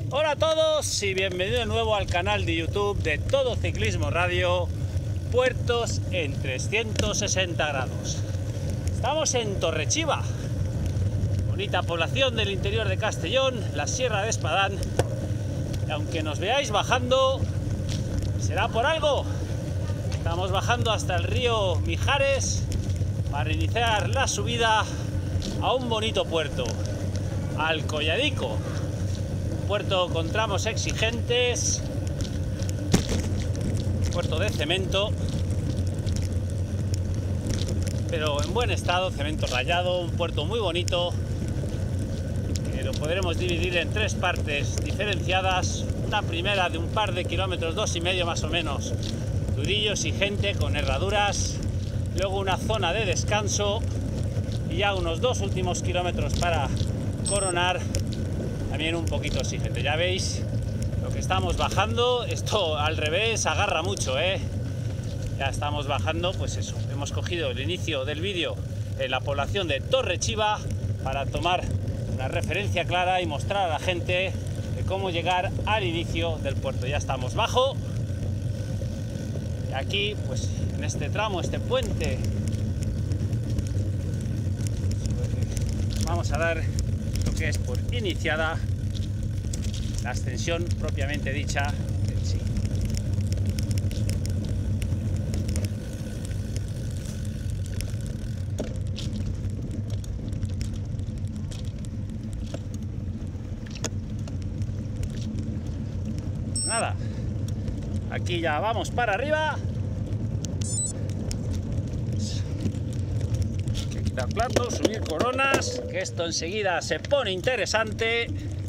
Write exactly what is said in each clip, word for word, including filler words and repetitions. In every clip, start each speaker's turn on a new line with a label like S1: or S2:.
S1: Hola a todos y bienvenido de nuevo al canal de YouTube de Todo Ciclismo Radio, puertos en trescientos sesenta grados. Estamos en Torre-Chiva, bonita población del interior de Castellón, la Sierra de Espadán. Y aunque nos veáis bajando, será por algo. Estamos bajando hasta el río Mijares para iniciar la subida a un bonito puerto, al Colladico. Puerto con tramos exigentes, puerto de cemento, pero en buen estado, cemento rayado, un puerto muy bonito, que lo podremos dividir en tres partes diferenciadas. Una primera de un par de kilómetros, dos y medio más o menos, durillo, exigente, con herraduras, luego una zona de descanso y ya unos dos últimos kilómetros para coronar, también un poquito exigente. Ya veis lo que estamos bajando, esto al revés agarra mucho, ¿eh? Ya estamos bajando, pues eso, hemos cogido el inicio del vídeo en la población de Torre-Chiva para tomar una referencia clara y mostrar a la gente de cómo llegar al inicio del puerto. Ya estamos bajo, y aquí pues en este tramo, este puente, vamos a dar lo que es por iniciada la ascensión propiamente dicha en sí. Nada, aquí ya vamos para arriba. Hay que quitar platos, subir coronas, que esto enseguida se pone interesante.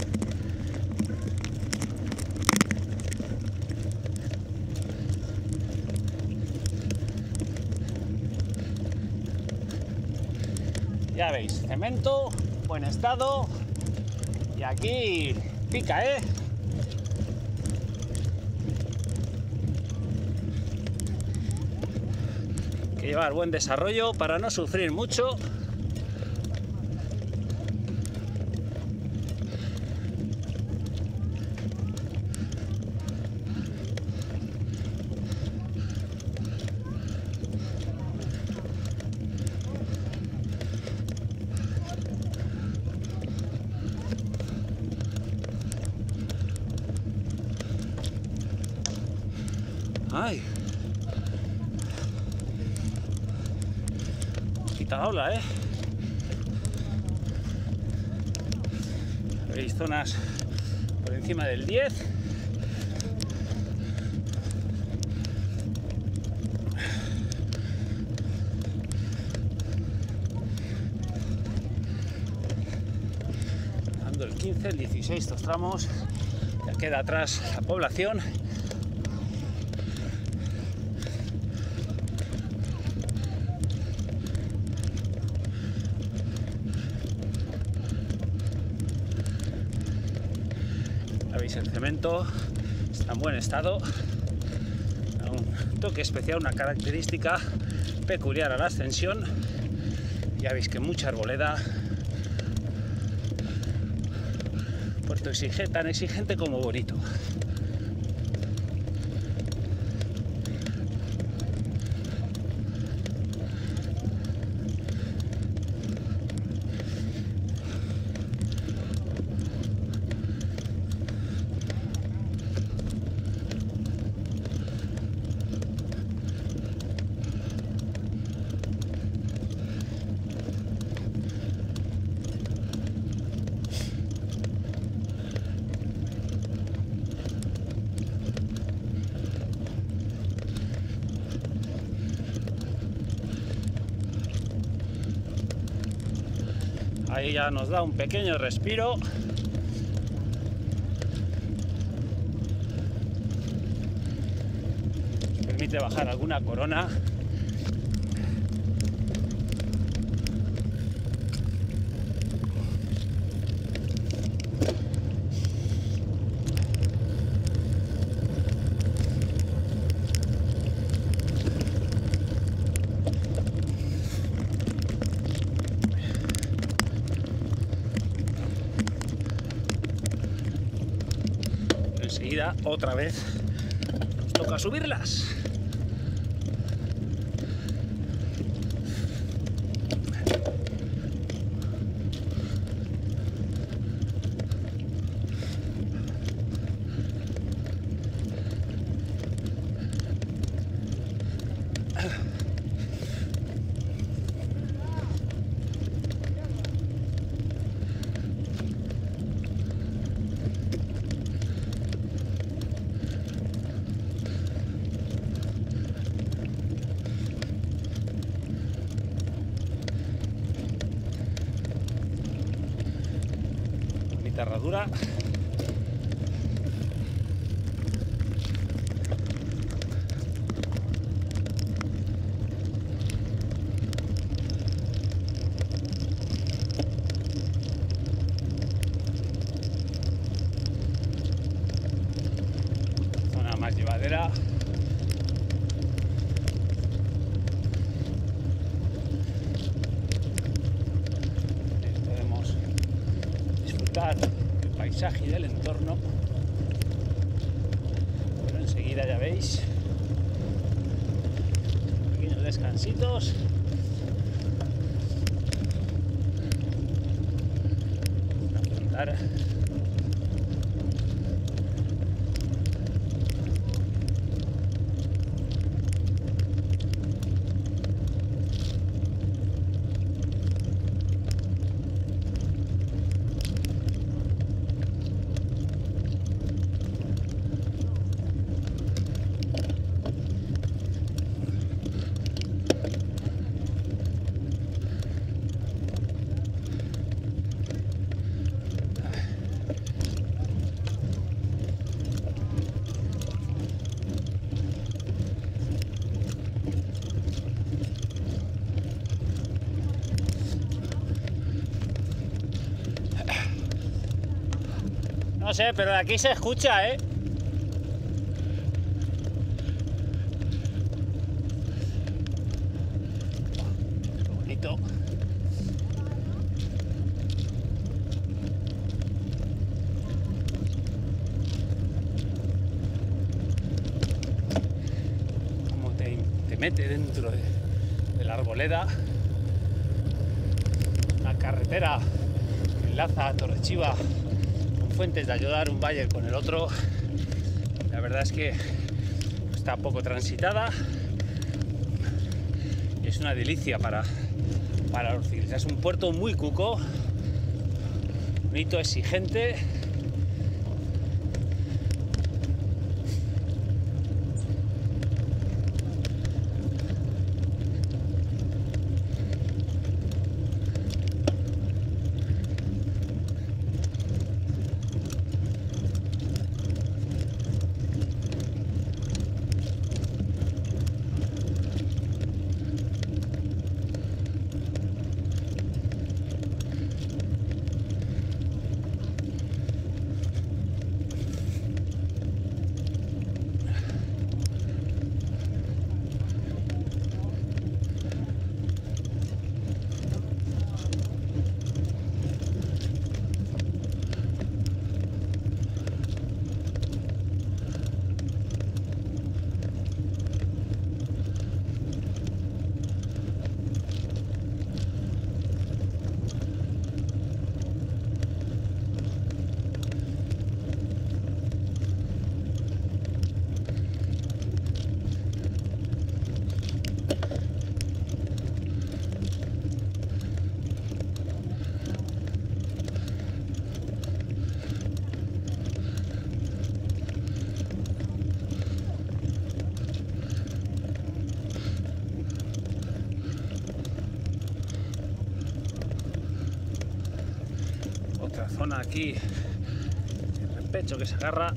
S1: Ya veis, cemento, buen estado, y aquí pica, ¿eh? Hay que llevar buen desarrollo para no sufrir mucho. Ay, quita ola, ¿eh? Veis zonas por encima del diez. Dando el quince, el dieciséis, estos tramos. Ya queda atrás la población. Veis, el cemento está en buen estado, un toque especial, una característica peculiar a la ascensión. Ya veis que mucha arboleda, puerto exigente, tan exigente como bonito. Ahí ya nos da un pequeño respiro. Nos permite bajar alguna corona. enseguida otra vez nos toca subirlas. Herradura. Zona más llevadera. Podemos disfrutar el paisaje del entorno, pero enseguida ya veis pequeños descansitos. Afrontar no sé, pero de aquí se escucha, ¿eh? Qué bonito. Como te, te mete dentro de, de la arboleda. Una carretera que enlaza a Torre-Chiva Fuentes de Ayudar, un valle con el otro. La verdad es que está poco transitada y es una delicia para, para los ciclistas. Es un puerto muy cuco, bonito, exigente. Zona aquí, el pecho que se agarra.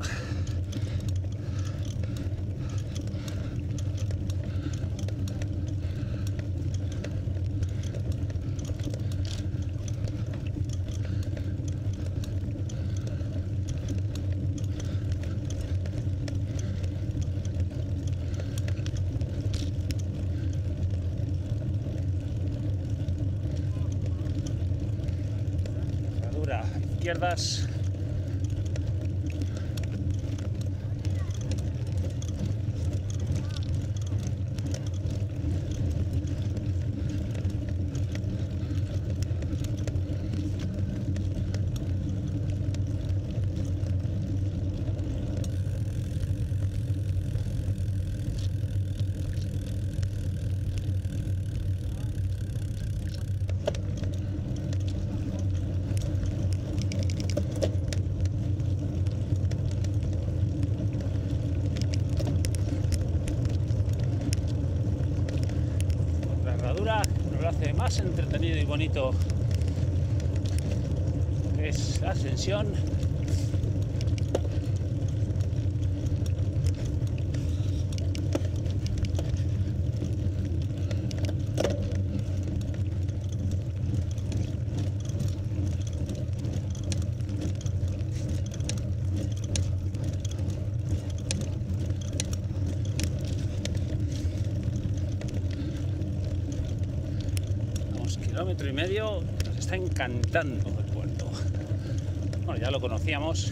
S1: Izquierdas. más entretenido y bonito es la ascensión. Kilómetro y medio, nos está encantando el puerto. Bueno, ya lo conocíamos.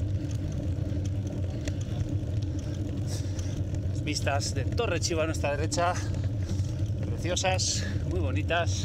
S1: Las vistas de Torre Chiva a nuestra derecha, preciosas, muy bonitas.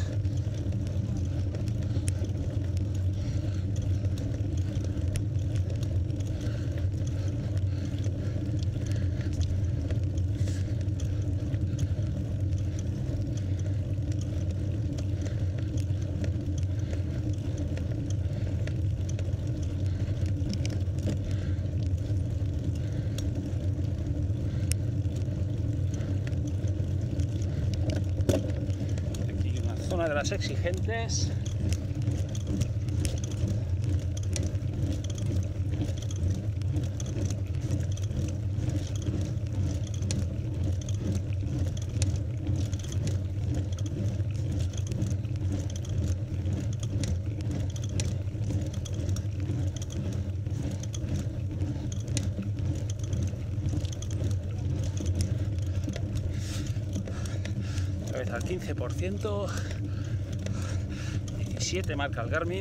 S1: Una de las exigentes. Otra vez al quince por ciento. diecisiete marca el Garmin.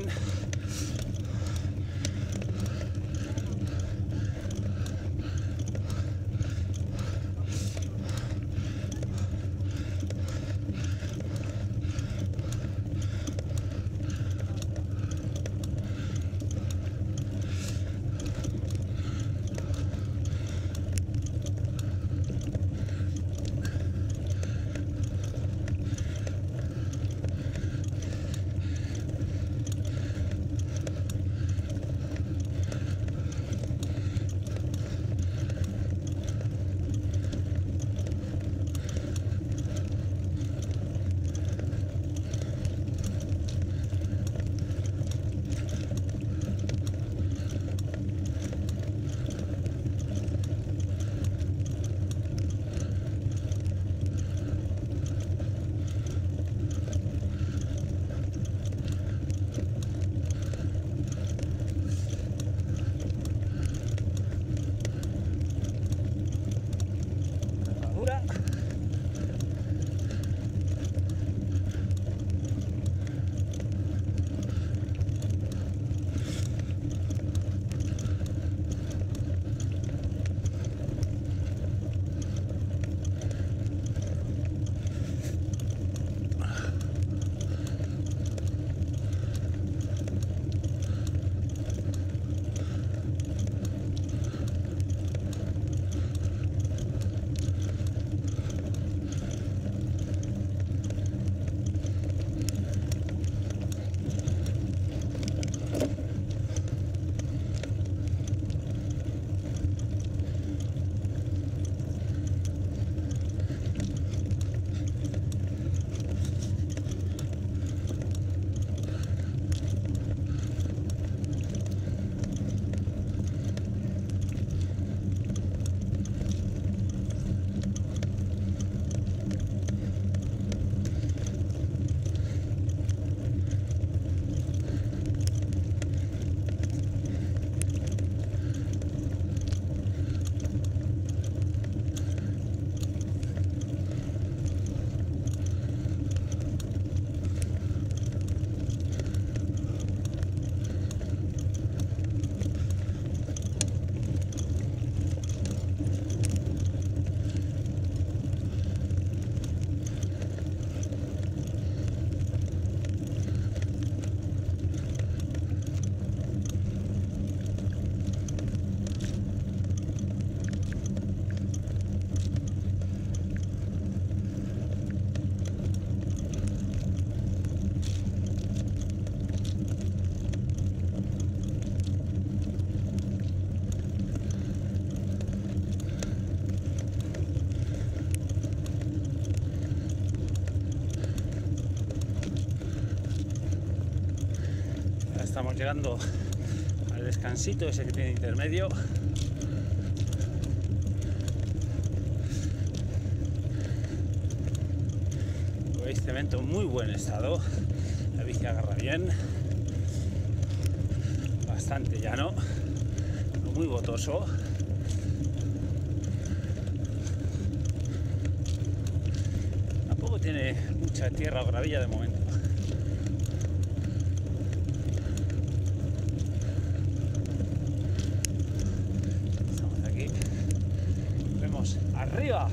S1: estamos llegando al descansito ese que tiene intermedio. Veis, cemento en muy buen estado, la bici agarra bien, bastante llano, muy botoso. Tampoco tiene mucha tierra o gravilla de momento. Estamos aquí, vemos arriba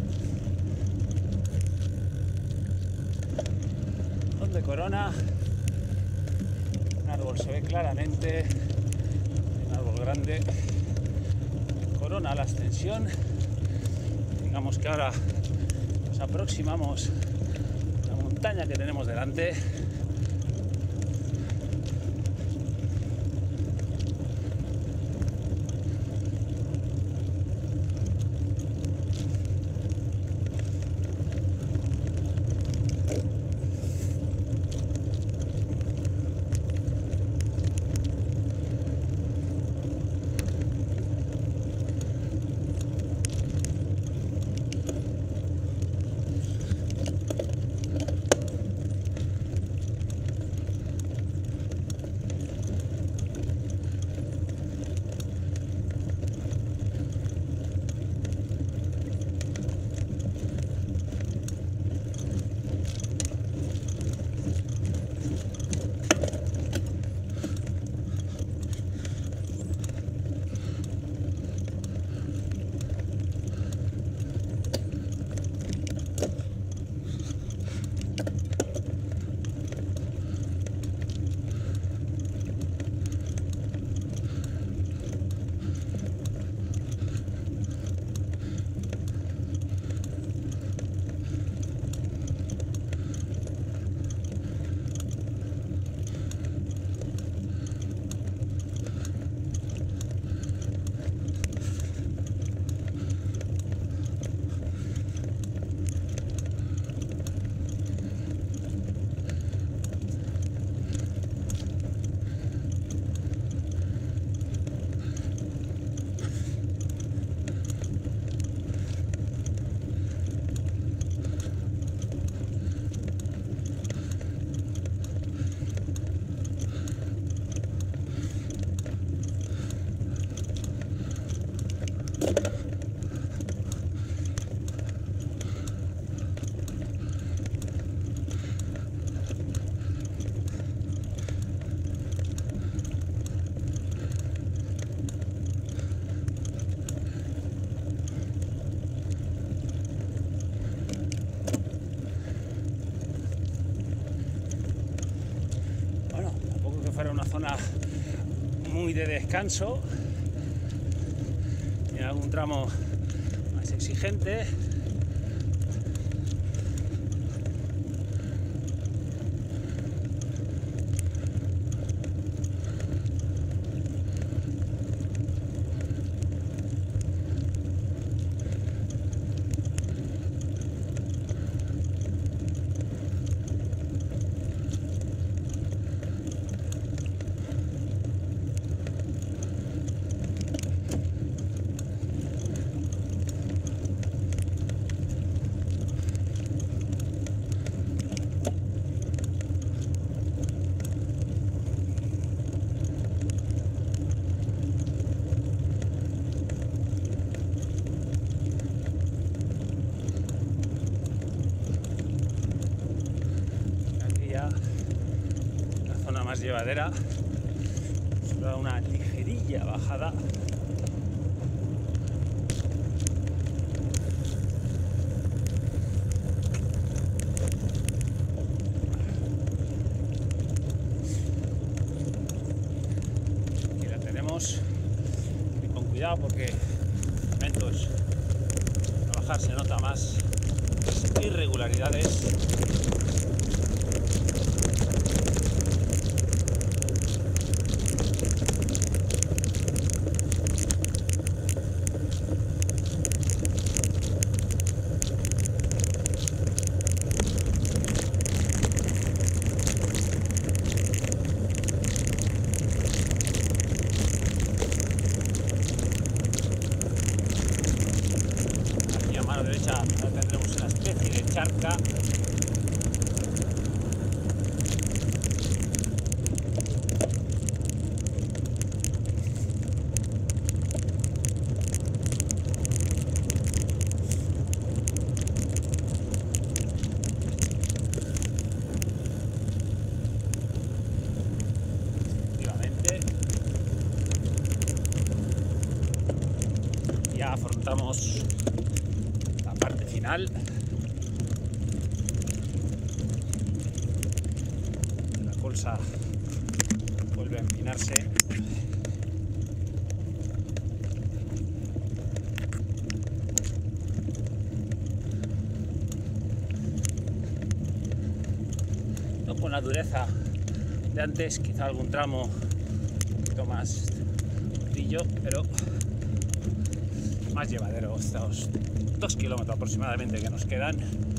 S1: donde Corona, un árbol se ve claramente, un árbol grande, Corona la extensión. Digamos que ahora nos aproximamos a la montaña que tenemos delante. Una zona muy de descanso, en algún tramo más exigente. Más llevadera, solo una ligerilla bajada. Aquí la tenemos, y con cuidado porque momentos a bajar se nota más irregularidades. ahora tendremos una especie de charca. Ya afrontamos la parte final. La colza vuelve a empinarse. No con la dureza de antes, quizá algún tramo un poquito más cortillo, pero más llevadero estos dos kilómetros aproximadamente que nos quedan.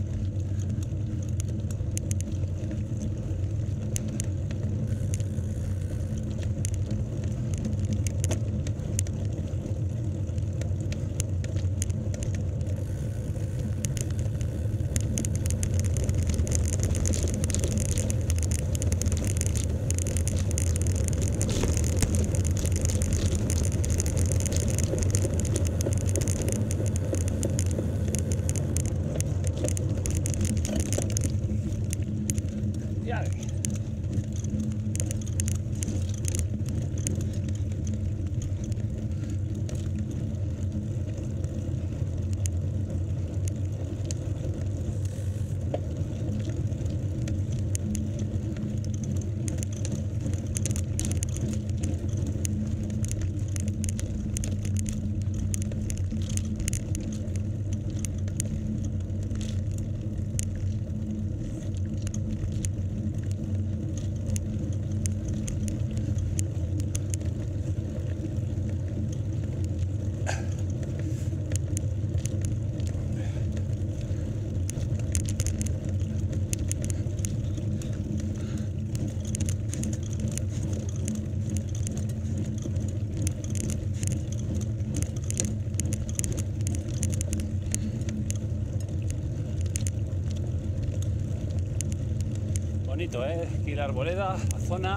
S1: Bonito, ¿eh? Aquí la arboleda, la zona.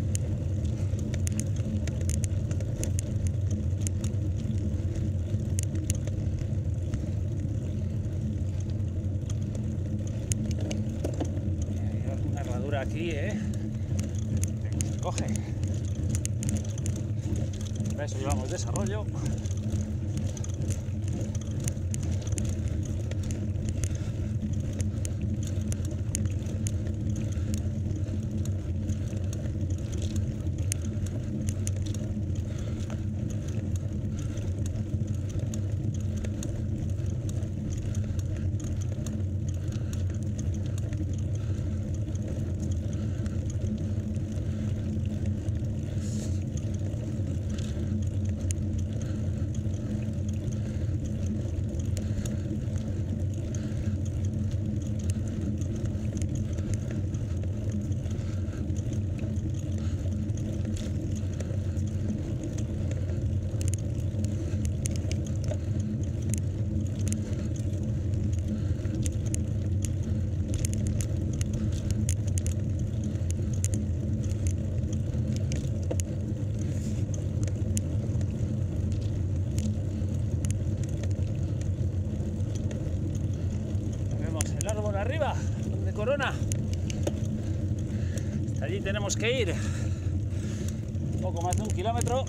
S1: Hay alguna herradura aquí, ¿eh? Se coge. Para eso llevamos desarrollo. Arriba, donde corona. Hasta allí tenemos que ir un poco más de un kilómetro.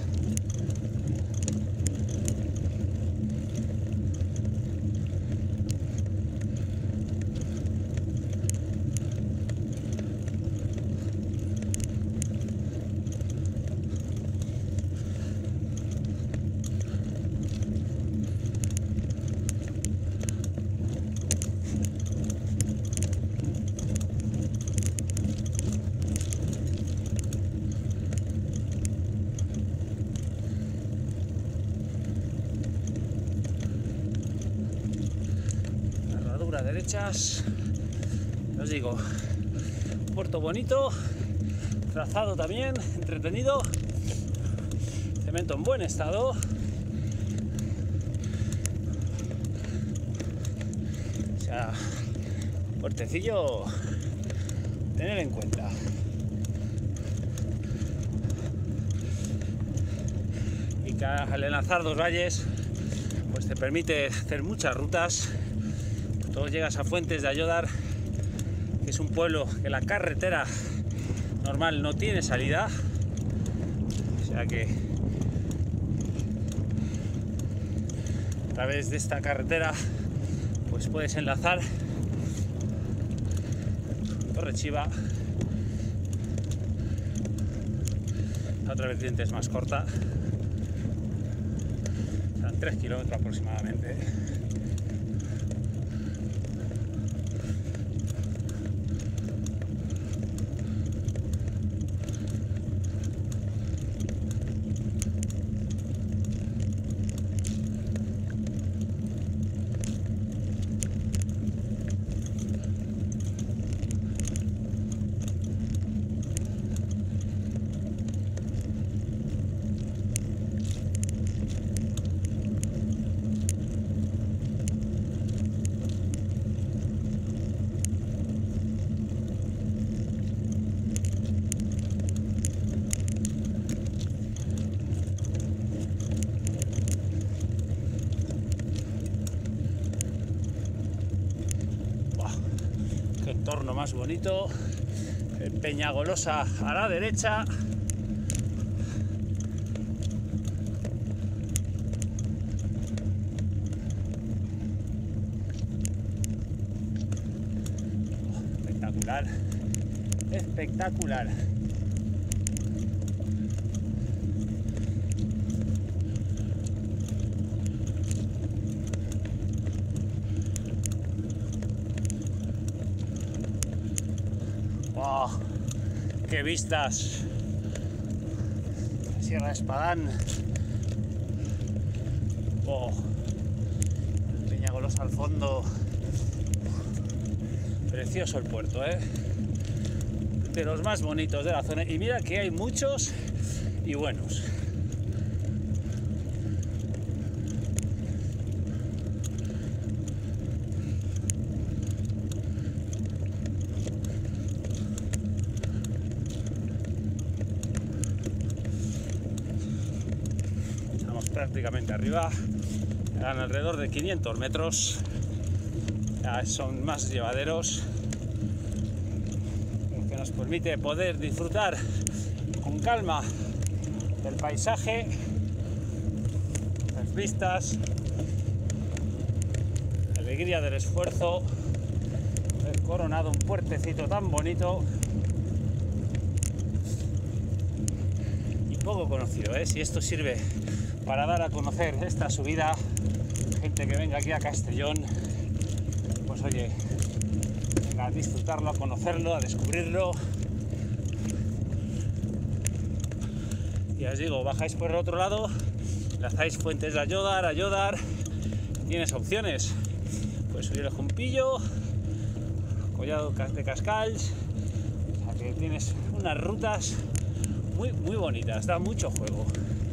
S1: Derechas, os digo, puerto bonito, trazado también, entretenido, cemento en buen estado. sea, puertecillo tener en cuenta. Y que al enlazar dos valles pues te permite hacer muchas rutas. Tú llegas a Fuentes de Ayódar, que es un pueblo que la carretera normal no tiene salida, o sea que a través de esta carretera pues puedes enlazar Torre-Chiva. La otra vertiente es más corta, serán tres kilómetros aproximadamente. Qué entorno más bonito. Peñagolosa a la derecha. Espectacular, espectacular. ¡Oh! ¡Qué vistas! La Sierra de Espadán. ¡Oh! El Peñagolosa al fondo. Precioso el puerto, ¿eh? De los más bonitos de la zona. Y mira que hay muchos y buenos. Prácticamente arriba, eran alrededor de quinientos metros, ya son más llevaderos, lo que nos permite poder disfrutar con calma del paisaje, las vistas, la alegría del esfuerzo, haber coronado un puertecito tan bonito y poco conocido, ¿eh? Si esto sirve para dar a conocer esta subida, gente que venga aquí a Castellón, pues oye, venga a disfrutarlo, a conocerlo, a descubrirlo. Y os digo, bajáis por el otro lado, enlazáis Fuentes de Ayódar, Ayódar, tienes opciones, puedes subir el Jumpillo, Collado de Cascalls, o sea que tienes unas rutas muy, muy bonitas, da mucho juego.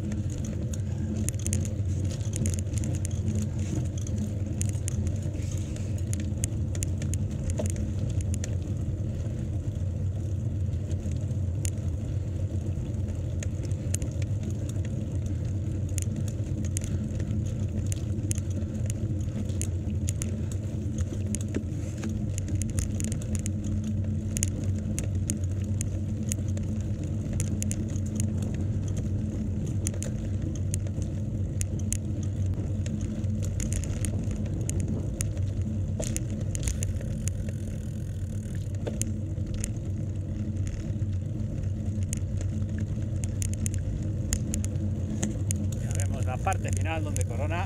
S1: Parte final donde corona.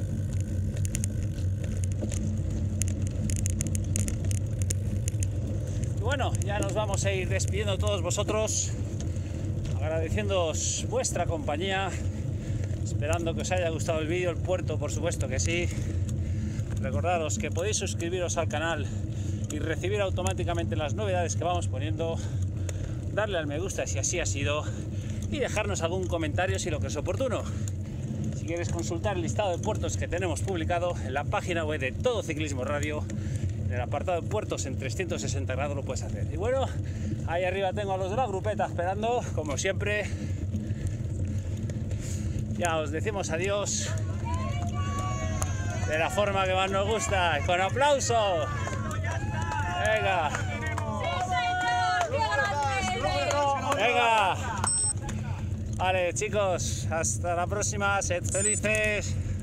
S1: Y bueno, ya nos vamos a ir despidiendo todos vosotros, agradeciéndoos vuestra compañía, esperando que os haya gustado el vídeo, el puerto por supuesto que sí. Recordaros que podéis suscribiros al canal y recibir automáticamente las novedades que vamos poniendo, darle al me gusta si así ha sido y dejarnos algún comentario si lo que es oportuno. Si quieres consultar el listado de puertos que tenemos publicado en la página web de Todo Ciclismo Radio, en el apartado de puertos en trescientos sesenta grados lo puedes hacer. Y bueno, ahí arriba tengo a los de la grupeta esperando, como siempre. Ya os decimos adiós de la forma que más nos gusta, con aplauso. Venga. Venga. Vale, chicos, hasta la próxima, sed felices.